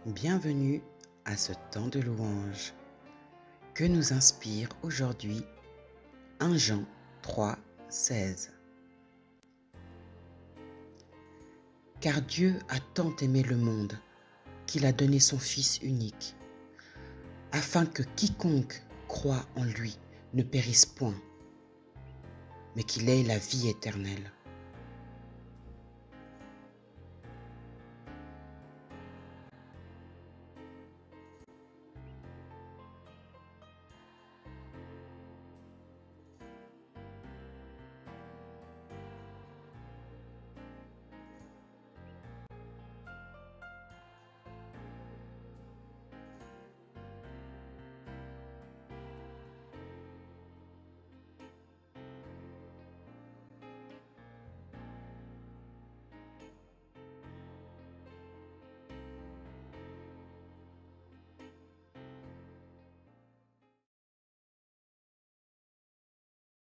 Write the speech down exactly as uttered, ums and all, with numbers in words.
Bienvenue à ce temps de louange que nous inspire aujourd'hui premier Jean trois, seize. Car Dieu a tant aimé le monde qu'il a donné son Fils unique, afin que quiconque croit en lui ne périsse point, mais qu'il ait la vie éternelle.